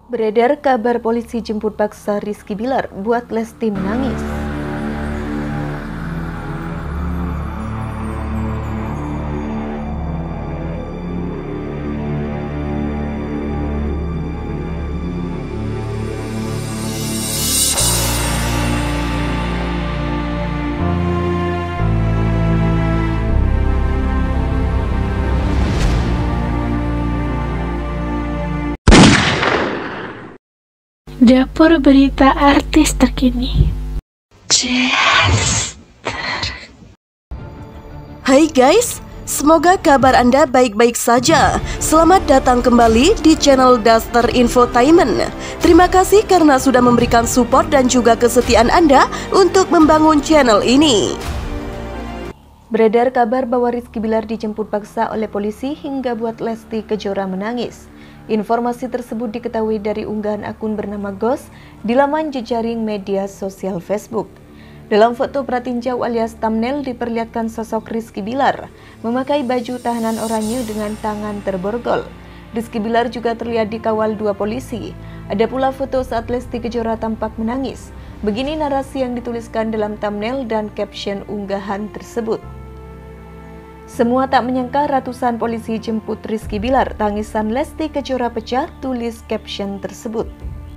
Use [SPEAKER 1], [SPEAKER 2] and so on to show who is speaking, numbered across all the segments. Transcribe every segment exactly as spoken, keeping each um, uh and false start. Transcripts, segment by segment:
[SPEAKER 1] Beredar kabar polisi jemput paksa Rizky Bilar buat Lesti menangis.
[SPEAKER 2] Dapur berita artis terkini.
[SPEAKER 3] Hai guys, semoga kabar Anda baik-baik saja. Selamat datang kembali di channel Daster Infotainment. Terima kasih karena sudah memberikan support dan juga kesetiaan Anda untuk membangun channel ini.
[SPEAKER 1] Beredar kabar bahwa Rizky Bilar dijemput paksa oleh polisi hingga buat Lesti Kejora menangis. Informasi tersebut diketahui dari unggahan akun bernama Ghost di laman jejaring media sosial Facebook. Dalam foto pratinjau alias thumbnail diperlihatkan sosok Rizky Bilar memakai baju tahanan oranye dengan tangan terborgol. Rizky Bilar juga terlihat dikawal dua polisi. Ada pula foto saat Lesti Kejora tampak menangis. Begini narasi yang dituliskan dalam thumbnail dan caption unggahan tersebut. Semua tak menyangka ratusan polisi jemput Rizky Bilar, tangisan Lesti Kejora pecah, tulis caption tersebut.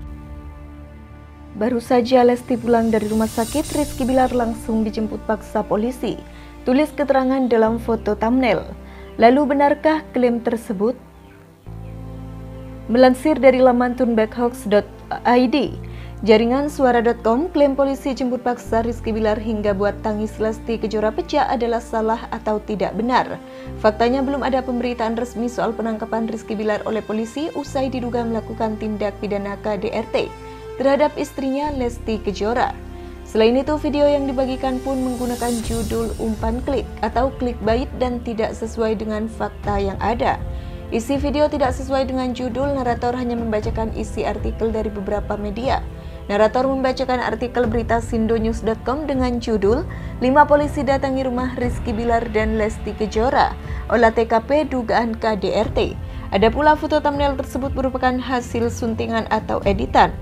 [SPEAKER 1] Baru saja Lesti pulang dari rumah sakit, Rizky Bilar langsung dijemput paksa polisi, tulis keterangan dalam foto thumbnail. Lalu benarkah klaim tersebut? Melansir dari laman turnbackhoax dot i d, jaringan suara dot com klaim polisi jemput paksa Rizky Bilar hingga buat tangis Lesti Kejora pecah adalah salah atau tidak benar. Faktanya belum ada pemberitaan resmi soal penangkapan Rizky Bilar oleh polisi usai diduga melakukan tindak pidana K D R T terhadap istrinya Lesti Kejora. Selain itu, video yang dibagikan pun menggunakan judul umpan klik atau clickbait dan tidak sesuai dengan fakta yang ada. Isi video tidak sesuai dengan judul, narator hanya membacakan isi artikel dari beberapa media. Narator membacakan artikel berita sindonews dot com dengan judul lima polisi datangi rumah Rizky Bilar dan Lesti Kejora, olah T K P dugaan K D R T. Ada pula foto thumbnail tersebut merupakan hasil suntingan atau editan.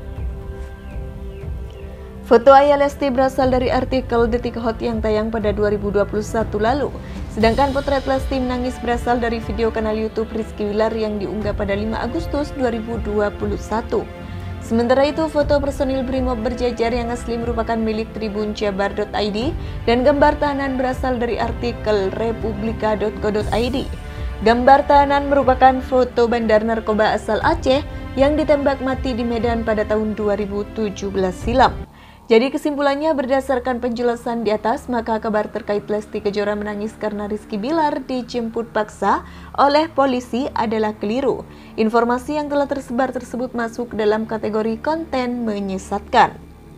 [SPEAKER 1] Foto ayah Lesti berasal dari artikel Detik Hot yang tayang pada dua ribu dua puluh satu lalu. Sedangkan potret Lesti menangis berasal dari video kanal YouTube Rizky Bilar yang diunggah pada lima Agustus dua ribu dua puluh satu. Sementara itu, foto personil Brimob berjajar yang asli merupakan milik Tribun Jabar dot i d dan gambar tahanan berasal dari artikel republika dot co dot i d. Gambar tahanan merupakan foto bandar narkoba asal Aceh yang ditembak mati di Medan pada tahun dua ribu tujuh belas silam. Jadi kesimpulannya, berdasarkan penjelasan di atas, maka kabar terkait Lesti Kejora menangis karena Rizky Bilar dijemput paksa oleh polisi adalah keliru. Informasi yang telah tersebar tersebut masuk dalam kategori konten menyesatkan.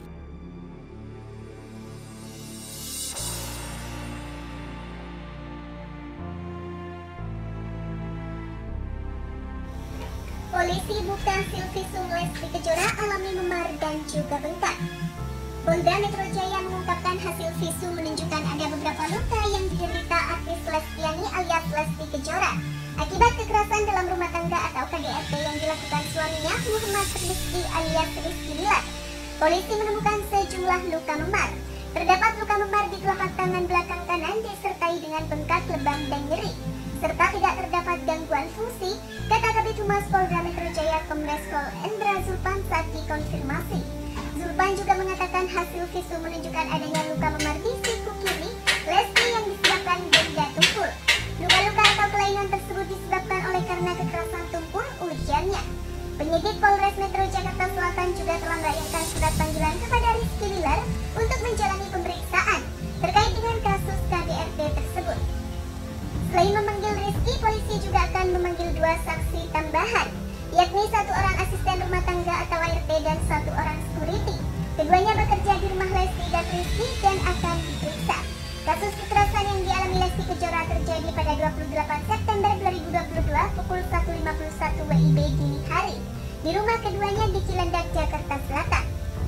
[SPEAKER 4] Polisi buka hasil visum Lesti Kejora alami memar dan juga bengkak. Polda Metro Jaya mengungkapkan hasil visum menunjukkan ada beberapa luka yang diderita artis Lestiani alias Lesti Kejora akibat kekerasan dalam rumah tangga atau K D R T yang dilakukan suaminya Muhammad Rizky alias Rizky Bilar. Polisi menemukan sejumlah luka memar. Terdapat luka memar di telapak tangan belakang kanan disertai dengan bengkak, lebam, dan nyeri, serta tidak terdapat gangguan fungsi, kata Kabid Humas Polda Metro Jaya Kombes Pol Endra Zulpan saat dikonfirmasi. Zulpan juga mengatakan hasil visum menunjukkan adanya luka memar di siku kiri Lesti yang disebabkan benda tumpul. Luka-luka atau kelainan tersebut disebabkan oleh karena kekerasan tumpul, ujarnya. Penyidik Polres Metro Jakarta Selatan juga telah melayangkan surat panggilan kepada Rizky Bilar untuk menjalani pemeriksaan terkait dengan kasus K D R T tersebut. Selain memanggil Rizky, polisi juga akan memanggil dua saksi tambahan, yakni satu orang asisten rumah tangga atau A R T dan satu orang security. Keduanya bekerja di rumah Lesti dan Rizky dan akan diperiksa. Kasus kekerasan yang dialami Lesti Kejora terjadi pada dua puluh delapan September dua ribu dua puluh dua pukul satu lima puluh satu W I B dini hari di rumah keduanya di Cilandak, Jakarta Selatan.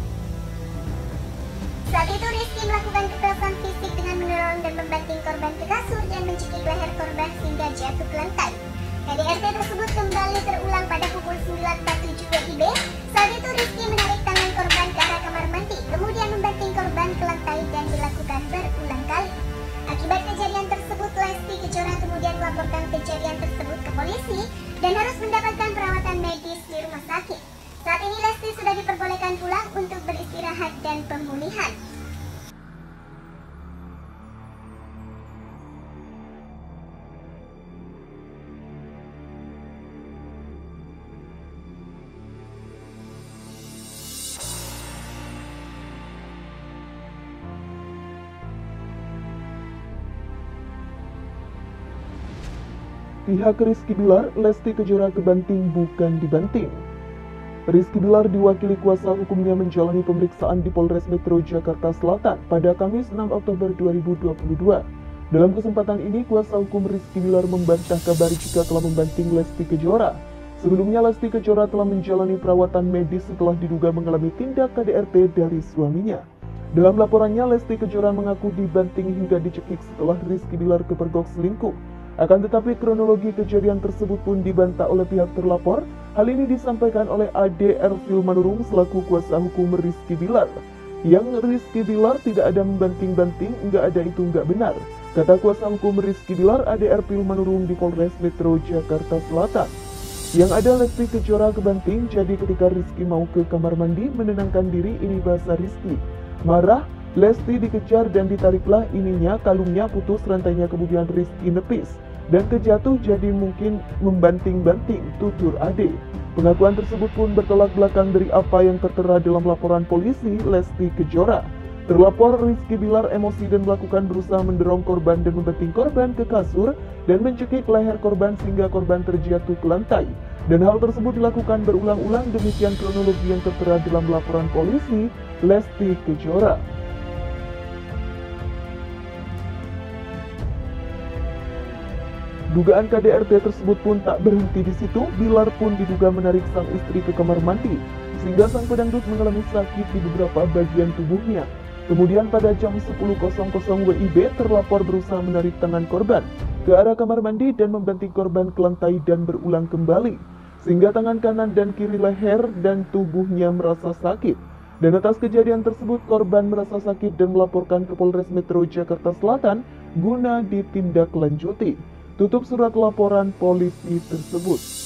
[SPEAKER 4] Saat itu Rizky melakukan kekerasan fisik dengan mendorong dan membanting korban ke kasur dan mencekik leher korban hingga jatuh ke lantai. K D R T tersebut kembali terulang pada pukul sembilan empat puluh tujuh W I B kejadian tersebut ke polisi dan harus mendapatkan perawatan medis di rumah sakit. Saat ini Lesti sudah diperbolehkan pulang untuk beristirahat dan pemulihan.
[SPEAKER 5] Pihak Rizky Bilar, Lesti Kejora kebanting bukan dibanting. Rizky Bilar diwakili kuasa hukumnya menjalani pemeriksaan di Polres Metro Jakarta Selatan pada Kamis enam Oktober dua ribu dua puluh dua. Dalam kesempatan ini, kuasa hukum Rizky Bilar membantah kabar jika telah membanting Lesti Kejora. Sebelumnya, Lesti Kejora telah menjalani perawatan medis setelah diduga mengalami tindak K D R T dari suaminya. Dalam laporannya, Lesti Kejora mengaku dibanting hingga dicekik setelah Rizky Bilar kepergok selingkuh. Akan tetapi kronologi kejadian tersebut pun dibantah oleh pihak terlapor. Hal ini disampaikan oleh A D Ervil Manurung selaku kuasa hukum Rizky Bilar. Yang Rizky Bilar tidak ada membanting-banting, enggak ada itu enggak benar, kata kuasa hukum Rizky Bilar A D Ervil Manurung di Polres Metro Jakarta Selatan. Yang ada Lesti Kejora kebanting, jadi ketika Rizky mau ke kamar mandi menenangkan diri, ini bahasa Rizky. Marah, Lesti dikejar dan ditariklah ininya, kalungnya putus, rantainya kemudian Rizky nepis dan terjatuh jadi mungkin membanting-banting, tutur A D. Pengakuan tersebut pun bertolak belakang dari apa yang tertera dalam laporan polisi Lesti Kejora. Terlapor Rizky Bilar emosi dan melakukan berusaha mendorong korban dan membanting korban ke kasur dan mencekik leher korban sehingga korban terjatuh ke lantai. Dan hal tersebut dilakukan berulang-ulang, demikian kronologi yang tertera dalam laporan polisi Lesti Kejora. Dugaan K D R T tersebut pun tak berhenti di situ. Bilar pun diduga menarik sang istri ke kamar mandi, sehingga sang pedangdut mengalami sakit di beberapa bagian tubuhnya. Kemudian pada jam sepuluh W I B, terlapor berusaha menarik tangan korban ke arah kamar mandi dan membanting korban ke lantai dan berulang kembali, sehingga tangan kanan dan kiri leher dan tubuhnya merasa sakit. Dan atas kejadian tersebut, korban merasa sakit dan melaporkan ke Polres Metro Jakarta Selatan guna ditindaklanjuti. Tutup surat laporan polisi tersebut.